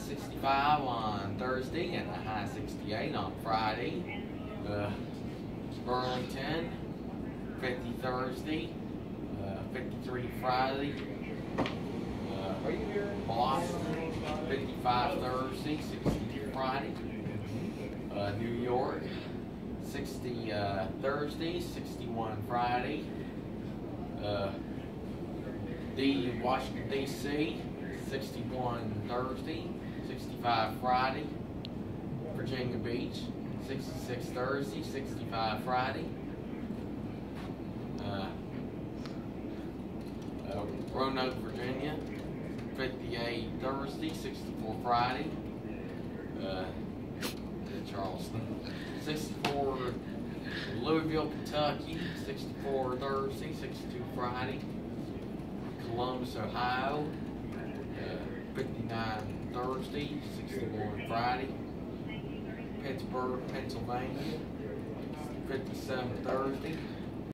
65 on Thursday and a high 68 on Friday. Burlington, 50 Thursday, 53 Friday. Boston, 55 Thursday, 60 Friday. New York, 60 Thursday, 61 Friday. Washington D.C., 61 Thursday, 65 Friday. Virginia Beach, 66 Thursday, 65 Friday. Roanoke, Virginia, 58 Thursday, 64 Friday. Charleston, 64 Louisville, Kentucky, 64 Thursday, 62 Friday. Columbus, Ohio, 59 Thursday, 61 Friday. Pittsburgh, Pennsylvania, 57 Thursday,